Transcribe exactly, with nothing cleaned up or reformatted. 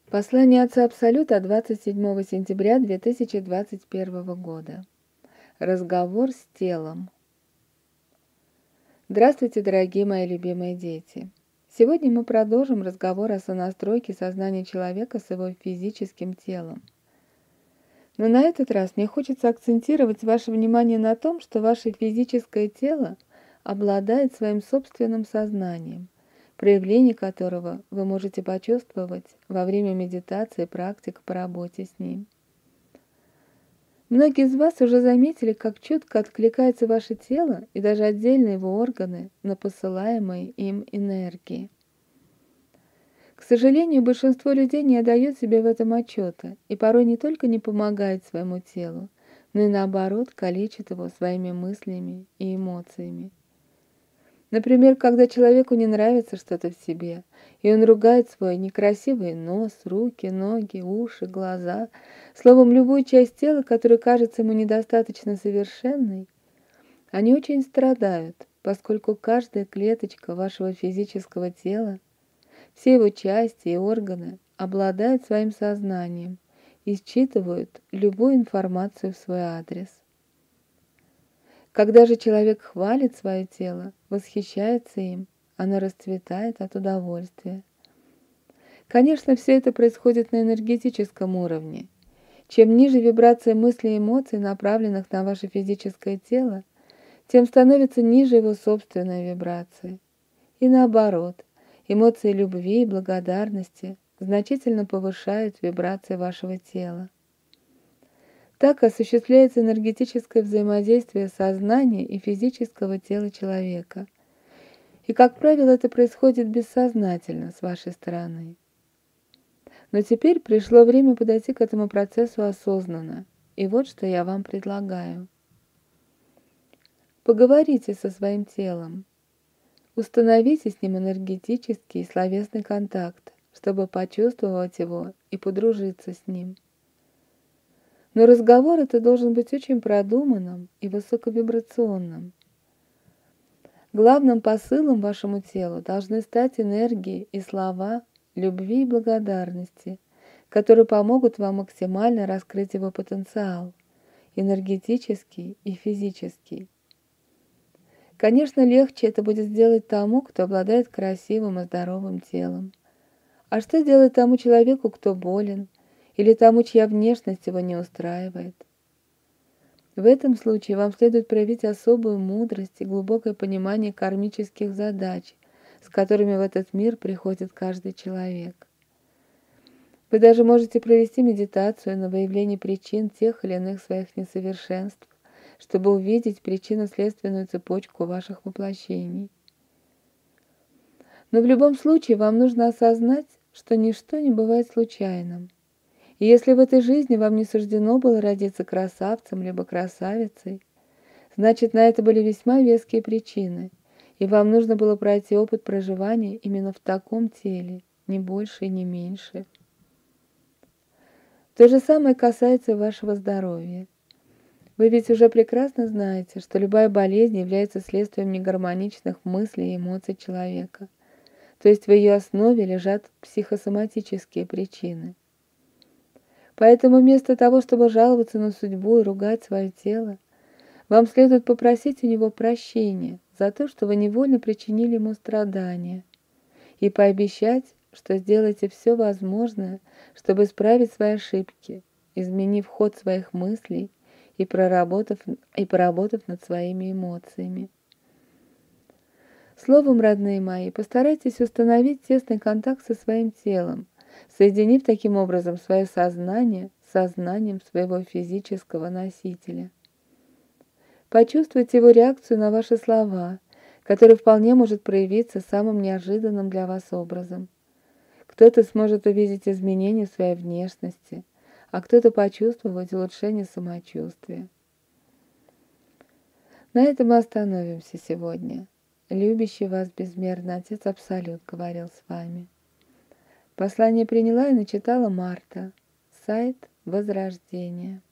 Послание Отца Абсолюта двадцать седьмого сентября две тысячи двадцать первого года. Разговор с телом. Здравствуйте, дорогие мои любимые дети! Сегодня мы продолжим разговор о сонастройке сознания человека с его физическим телом. Но на этот раз мне хочется акцентировать ваше внимание на том, что ваше физическое тело обладает своим собственным сознанием, проявление которого вы можете почувствовать во время медитации и практик по работе с ним. Многие из вас уже заметили, как чутко откликается ваше тело и даже отдельные его органы на посылаемые им энергии. К сожалению, большинство людей не отдает себе в этом отчета и порой не только не помогает своему телу, но и наоборот калечит его своими мыслями и эмоциями. Например, когда человеку не нравится что-то в себе, и он ругает свой некрасивый нос, руки, ноги, уши, глаза, словом, любую часть тела, которая кажется ему недостаточно совершенной, они очень страдают, поскольку каждая клеточка вашего физического тела, все его части и органы обладают своим сознанием и считывают любую информацию в свой адрес. Когда же человек хвалит свое тело, восхищается им, оно расцветает от удовольствия. Конечно, все это происходит на энергетическом уровне. Чем ниже вибрация мыслей и эмоций, направленных на ваше физическое тело, тем становится ниже его собственная вибрация. И наоборот, эмоции любви и благодарности значительно повышают вибрации вашего тела. Так осуществляется энергетическое взаимодействие сознания и физического тела человека. И, как правило, это происходит бессознательно с вашей стороны. Но теперь пришло время подойти к этому процессу осознанно. И вот что я вам предлагаю. Поговорите со своим телом. Установите с ним энергетический и словесный контакт, чтобы почувствовать его и подружиться с ним. Но разговор это должен быть очень продуманным и высоковибрационным. Главным посылом вашему телу должны стать энергии и слова любви и благодарности, которые помогут вам максимально раскрыть его потенциал, энергетический и физический. Конечно, легче это будет сделать тому, кто обладает красивым и здоровым телом. А что делать тому человеку, кто болен, или тому, чья внешность его не устраивает? В этом случае вам следует проявить особую мудрость и глубокое понимание кармических задач, с которыми в этот мир приходит каждый человек. Вы даже можете провести медитацию на выявление причин тех или иных своих несовершенств, чтобы увидеть причинно-следственную цепочку ваших воплощений. Но в любом случае вам нужно осознать, что ничто не бывает случайным. И если в этой жизни вам не суждено было родиться красавцем либо красавицей, значит, на это были весьма веские причины, и вам нужно было пройти опыт проживания именно в таком теле, ни больше и не меньше. То же самое касается вашего здоровья. Вы ведь уже прекрасно знаете, что любая болезнь является следствием негармоничных мыслей и эмоций человека, то есть в ее основе лежат психосоматические причины. Поэтому вместо того, чтобы жаловаться на судьбу и ругать свое тело, вам следует попросить у него прощения за то, что вы невольно причинили ему страдания, и пообещать, что сделаете все возможное, чтобы исправить свои ошибки, изменив ход своих мыслей и проработав, и поработав над своими эмоциями. Словом, родные мои, постарайтесь установить тесный контакт со своим телом, соединив таким образом свое сознание с сознанием своего физического носителя. Почувствуйте его реакцию на ваши слова, которая вполне может проявиться самым неожиданным для вас образом. Кто-то сможет увидеть изменения в своей внешности, а кто-то почувствовать улучшение самочувствия. На этом мы остановимся сегодня. Любящий вас безмерно Отец Абсолют говорил с вами. Послание приняла и начитала Марта. Сайт Возрождения.